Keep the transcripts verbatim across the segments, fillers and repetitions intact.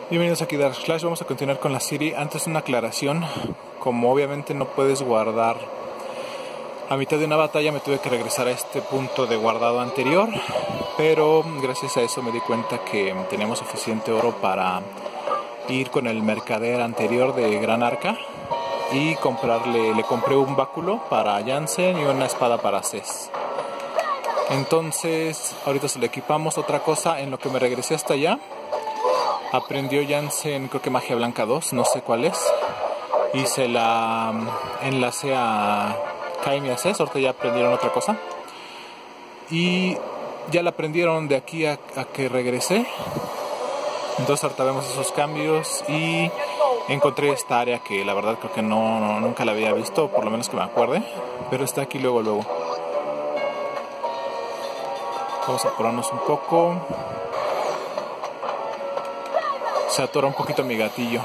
Bienvenidos aquí a Dark Slash. Vamos a continuar con la serie. Antes una aclaración, como obviamente no puedes guardar a mitad de una batalla, me tuve que regresar a este punto de guardado anterior, pero gracias a eso me di cuenta que teníamos suficiente oro para ir con el mercader anterior de Gran Arca y comprarle, le compré un báculo para Jansen y una espada para Cés. Entonces ahorita se le equipamos. Otra cosa, en lo que me regresé hasta allá, aprendió Jansen, creo que Magia Blanca dos, no sé cuál es, y se la enlacé a Kaim y a Cés. Ahorita ya aprendieron otra cosa y ya la aprendieron de aquí a, a que regresé. Entonces ahorita vemos esos cambios y encontré esta área que la verdad creo que no, no nunca la había visto, por lo menos que me acuerde, pero está aquí luego luego. Vamos a apurarnos un poco. Se atora un poquito mi gatillo.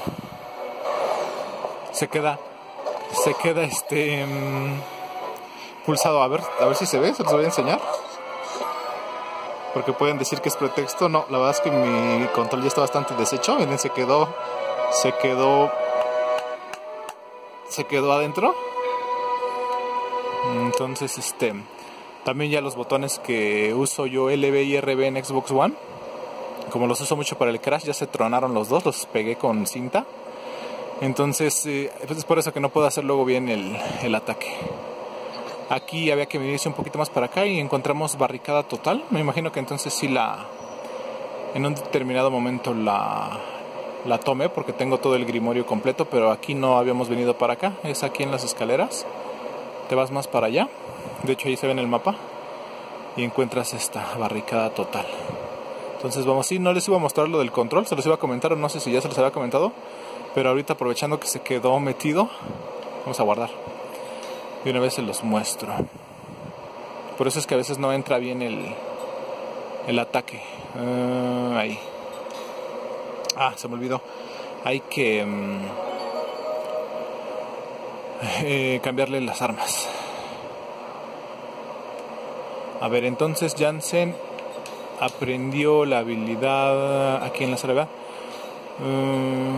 Se queda, se queda este um, pulsado. A ver, a ver si se ve. Se los voy a enseñar. Porque pueden decir que es pretexto. No, la verdad es que mi control ya está bastante deshecho. Miren, se quedó, se quedó, se quedó adentro. Entonces, este, también ya los botones que uso yo, L B y R B en Xbox One, como los uso mucho para el Crash, ya se tronaron los dos, los pegué con cinta. Entonces, eh, pues es por eso que no puedo hacer luego bien el, el ataque. Aquí había que venirse un poquito más para acá y encontramos barricada total. Me imagino que entonces sí la, en un determinado momento la, la tomé porque tengo todo el grimorio completo, pero aquí no habíamos venido para acá. Es aquí en las escaleras. Te vas más para allá. De hecho ahí se ve en el mapa y encuentras esta barricada total. Entonces vamos, sí, no les iba a mostrar lo del control, se los iba a comentar, o no sé si ya se los había comentado, pero ahorita aprovechando que se quedó metido, vamos a guardar. Y una vez se los muestro. Por eso es que a veces no entra bien el, el ataque. Uh, ahí. Ah, se me olvidó. Hay que um, eh, cambiarle las armas. A ver, entonces Jansen aprendió la habilidad aquí en la soledad. Um,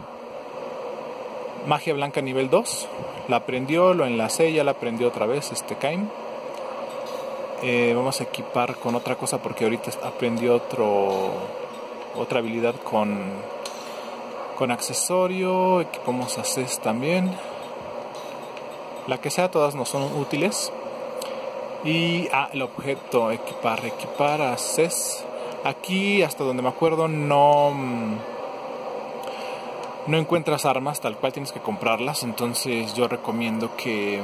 Magia Blanca nivel dos. La aprendió, lo enlacé, ya la aprendió otra vez este Kaim. Eh, vamos a equipar con otra cosa porque ahorita aprendió otro, otra habilidad con, con accesorio. Equipamos a Cés también. La que sea, todas nos son útiles. Y ah, el objeto, equipar, equipar a Cés. Aquí, hasta donde me acuerdo, no, no encuentras armas, tal cual tienes que comprarlas. Entonces yo recomiendo que,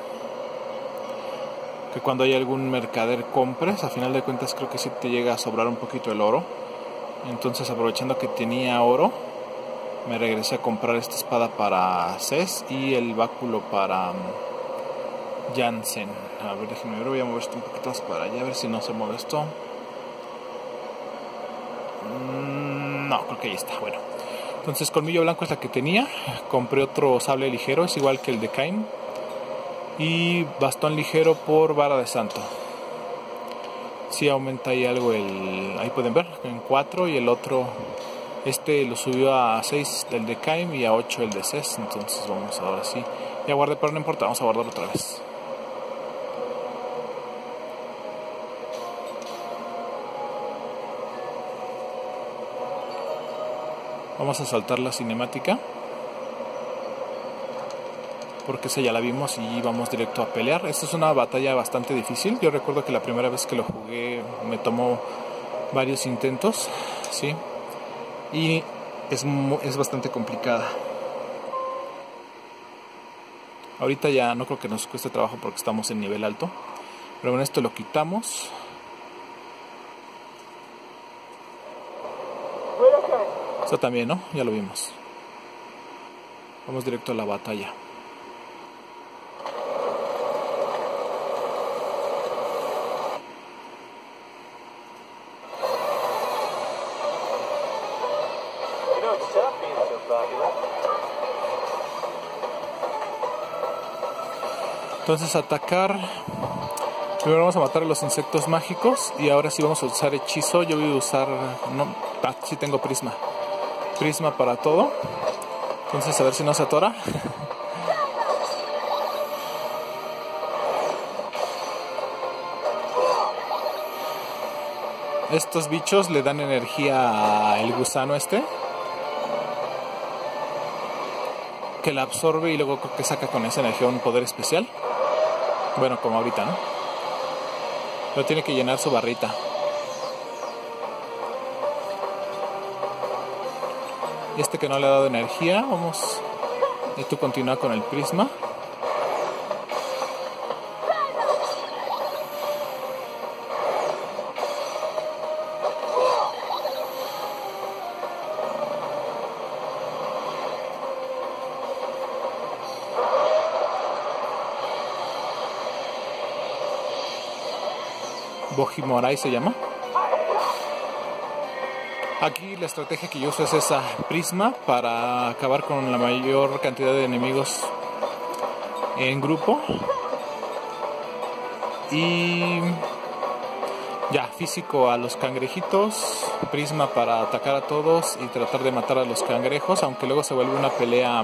que cuando hay algún mercader compres. A final de cuentas creo que sí te llega a sobrar un poquito el oro. Entonces, aprovechando que tenía oro, me regresé a comprar esta espada para Cés y el báculo para Jansen. A ver, déjenme ver, voy a mover esto un poquito más para allá, a ver si no se mueve esto. Mm, no, creo que ahí está. Bueno, entonces colmillo blanco es la que tenía. Compré otro sable ligero, es igual que el de Kaim. Y bastón ligero por vara de santo. Sí aumenta ahí algo el... Ahí pueden ver, en cuatro, y el otro... Este lo subió a seis el de Kaim y a ocho el de Cés. Entonces vamos ahora sí. Ya guardé, pero no importa, vamos a guardar otra vez. Vamos a saltar la cinemática porque esa ya la vimos y vamos directo a pelear. Esta es una batalla bastante difícil. Yo recuerdo que la primera vez que lo jugué me tomó varios intentos, ¿sí? Y es, es bastante complicada. Ahorita ya no creo que nos cueste trabajo porque estamos en nivel alto. Pero bueno, esto lo quitamos. Esto también, ¿no? Ya lo vimos. Vamos directo a la batalla. Entonces atacar. Primero vamos a matar a los insectos mágicos y ahora sí vamos a usar hechizo. Yo voy a usar... No, ah, sí tengo prisma. prisma para todo. Entonces a ver si no se atora. Estos bichos le dan energía al gusano este, que la absorbe y luego creo que saca con esa energía un poder especial. Bueno, como ahorita, ¿no? Pero tiene que llenar su barrita. Este que no le ha dado energía, vamos. Y tú continúa con el prisma. Bojimorai se llama. Aquí la estrategia que yo uso es esa prisma para acabar con la mayor cantidad de enemigos en grupo. Y ya, físico a los cangrejitos, prisma para atacar a todos y tratar de matar a los cangrejos, aunque luego se vuelve una pelea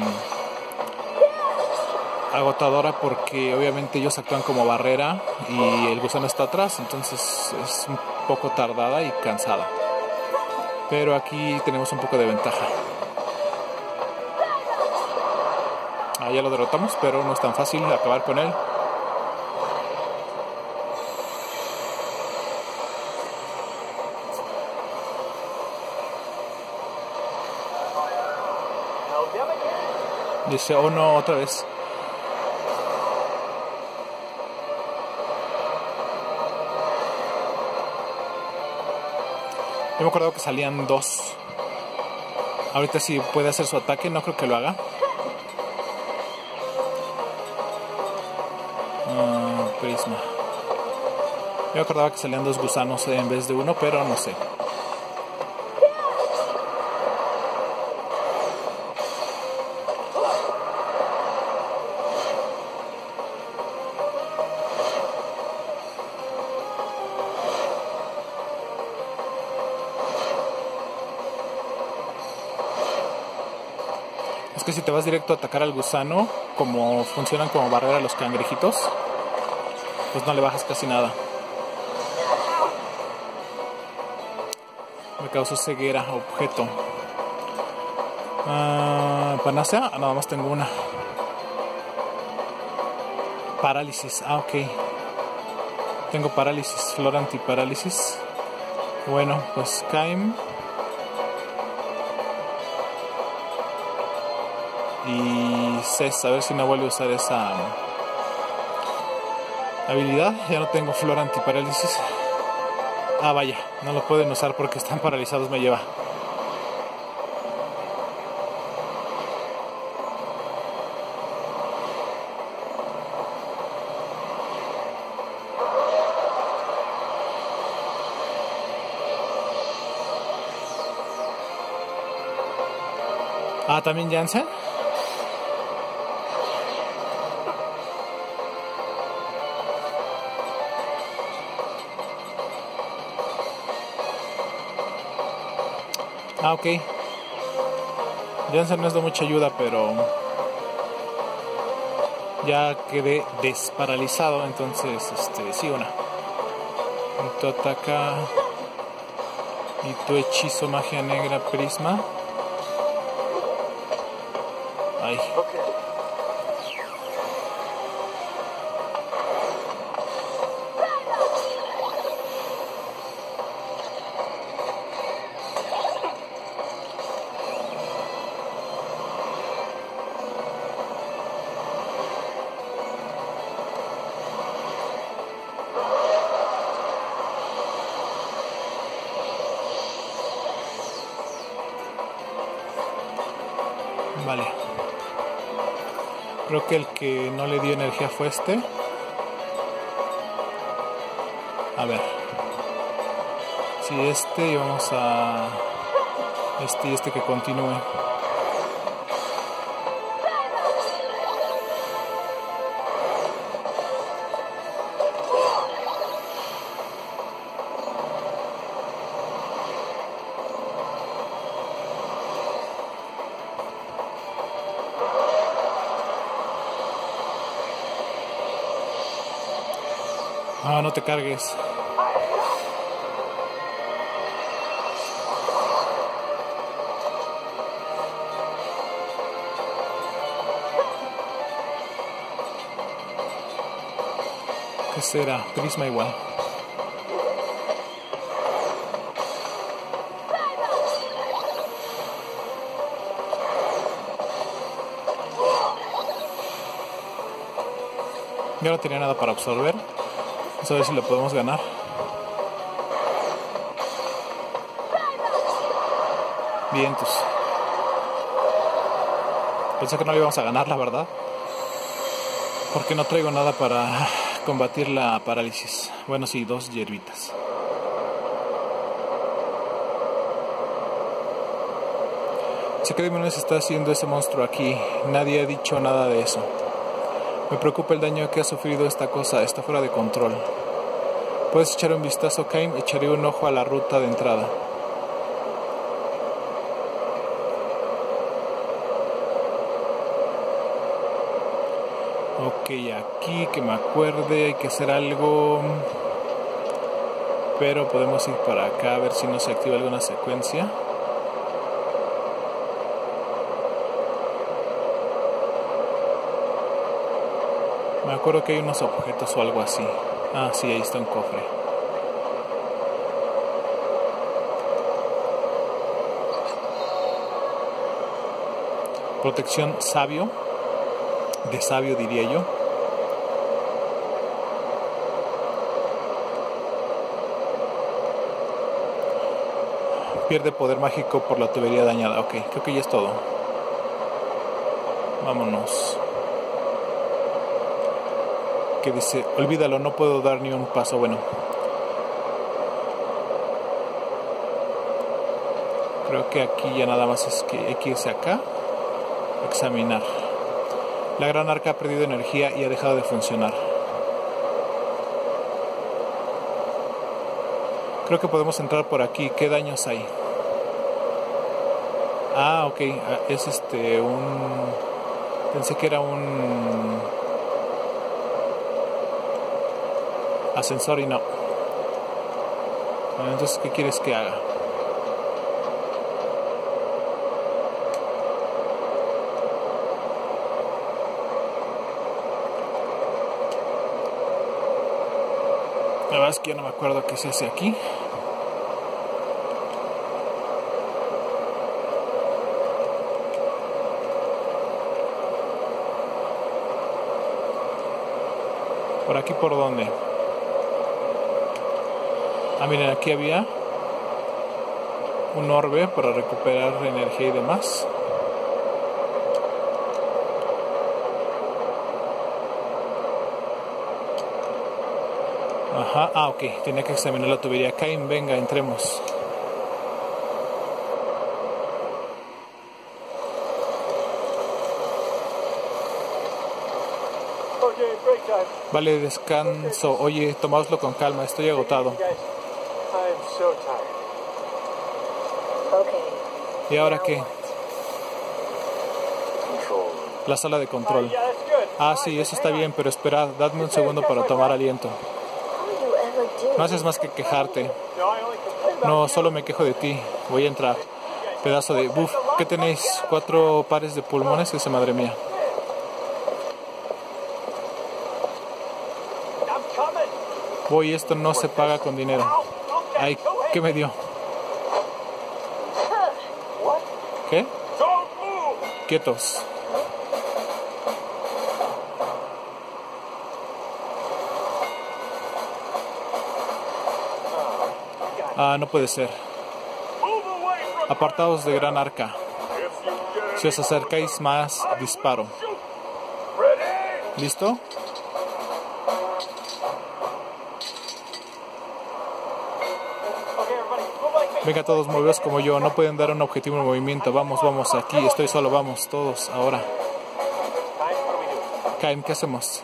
agotadora porque obviamente ellos actúan como barrera y el gusano está atrás, entonces es un poco tardada y cansada. Pero aquí tenemos un poco de ventaja. Ah, ya lo derrotamos, pero no es tan fácil acabar con él. Dice, oh no, otra vez. Yo me acuerdo que salían dos. Ahorita sí puede hacer su ataque, no creo que lo haga. Uh, prisma. Yo me acordaba que salían dos gusanos en vez de uno, pero no sé. Es que si te vas directo a atacar al gusano, como funcionan como barrera los cangrejitos, pues no le bajas casi nada. Me causó ceguera, objeto. Uh, ¿Panacea? Ah, nada más tengo una. Parálisis, ah, ok. Tengo parálisis, flor antiparálisis. Bueno, pues Kaim. Y Cés, a ver si no vuelve a usar esa habilidad. Ya no tengo flor antiparálisis. Ah, vaya, no lo pueden usar porque están paralizados, me lleva. Ah, también Jansen. Ah, ok. Jansen no es de mucha ayuda, pero ya quedé desparalizado, entonces, este, sí, una. Y tu ataca. Y tu hechizo magia negra prisma. Ay. Vale. Creo que el que no le dio energía fue este. A ver. Si este, y vamos a este y este que continúe. Ah, no te cargues. ¿Qué será? Prisma igual. Yo no tenía nada para absorber. Vamos a ver si lo podemos ganar. Vientos. Pensé que no lo íbamos a ganar, la verdad. Porque no traigo nada para combatir la parálisis. Bueno, sí, dos hierbitas. Sé que demonios está haciendo ese monstruo aquí. Nadie ha dicho nada de eso. Me preocupa el daño que ha sufrido esta cosa. Está fuera de control. ¿Puedes echar un vistazo, Caim? Echaré un ojo a la ruta de entrada. Ok, aquí que me acuerde hay que hacer algo. Pero podemos ir para acá a ver si no se activa alguna secuencia. Me acuerdo que hay unos objetos o algo así. Ah, sí, ahí está un cofre. Protección sabio. De sabio diría yo. Pierde poder mágico por la tubería dañada. Ok, creo que ya es todo. Vámonos. Que dice, olvídalo, no puedo dar ni un paso. Bueno, creo que aquí ya nada más es que hay que irse acá, examinar. La gran arca ha perdido energía y ha dejado de funcionar. Creo que podemos entrar por aquí. ¿Qué daños hay? Ah, ok, es este un... pensé que era un... ascensor y no. Bueno, entonces, ¿qué quieres que haga? La verdad es que ya no me acuerdo qué se hace aquí. ¿Por aquí por dónde? Ah, miren, aquí había un orbe para recuperar energía y demás. Ajá, ah, ok, tenía que examinar la tubería. Caim, venga, entremos. Vale, descanso. Oye, tomadoslo con calma, estoy agotado. ¿Y ahora qué? La sala de control. Ah, sí, eso está bien, pero espera, dadme un segundo para tomar aliento. No haces más que quejarte. No, solo me quejo de ti. Voy a entrar. Pedazo de... Buf, ¿qué tenéis? ¿Cuatro pares de pulmones? Esa madre mía. Voy, esto no se paga con dinero. Ay, ¿qué me dio? ¿Qué? Quietos. Ah, no puede ser. Apartaos de gran arca. Si os acercáis más, disparo. ¿Listo? Venga, todos moveos como yo. No pueden dar un objetivo en movimiento. Vamos, vamos, aquí. Estoy solo. Vamos, todos, ahora. Caim, ¿qué hacemos?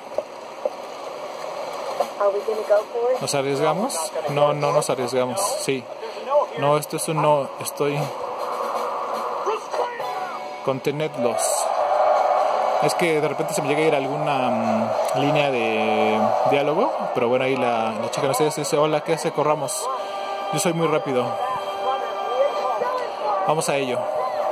¿Nos arriesgamos? No, no nos arriesgamos. Sí. No, esto es un no. Estoy... Contenedlos. Es que de repente se me llega a ir alguna um, línea de diálogo, pero bueno, ahí la, la chica no sé, dice, hola, ¿qué hace? Corramos. Yo soy muy rápido. Vamos a ello.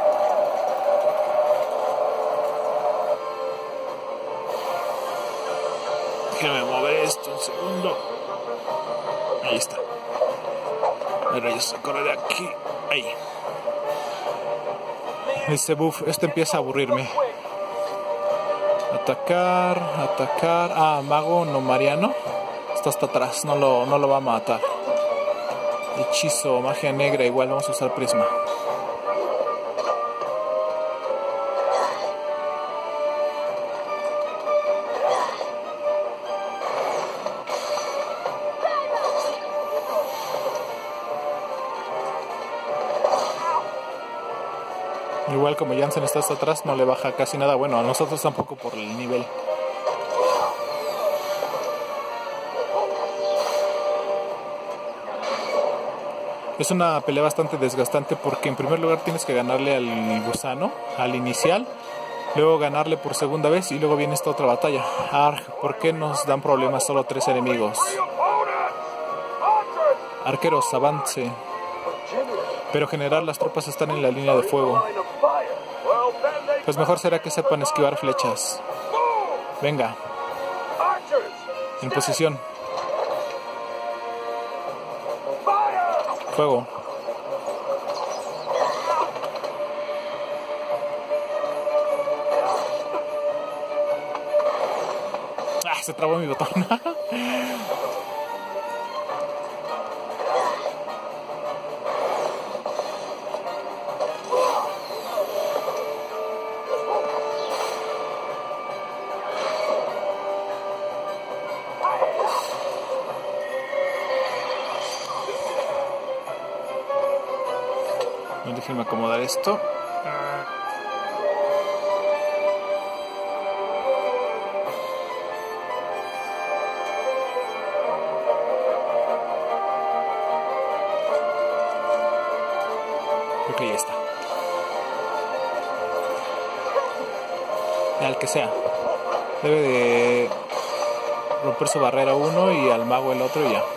Déjame mover esto un segundo. Ahí está. Ahora ya se corre de aquí. Ahí. Dice, buff, esto empieza a aburrirme. Atacar, atacar. Ah, mago no mariano. Está hasta atrás, no lo, no lo va a matar. Hechizo, magia negra, igual vamos a usar prisma. Igual como Jansen está hasta atrás, no le baja casi nada. Bueno, a nosotros tampoco por el nivel. Es una pelea bastante desgastante porque en primer lugar tienes que ganarle al gusano, al inicial, luego ganarle por segunda vez y luego viene esta otra batalla. Arg, ¿por qué nos dan problemas solo tres enemigos? Arqueros, avance. Pero general, las tropas están en la línea de fuego. Pues mejor será que sepan esquivar flechas. Venga. En posición. Fuego. Ah, se trabó mi botón. Déjenme acomodar esto. Ok, ya está. Al que sea. Debe de romper su barrera uno y al mago el otro y ya.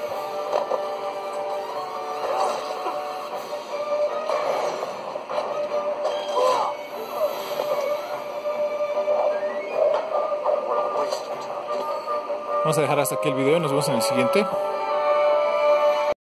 Vamos a dejar hasta aquí el video y nos vemos en el siguiente.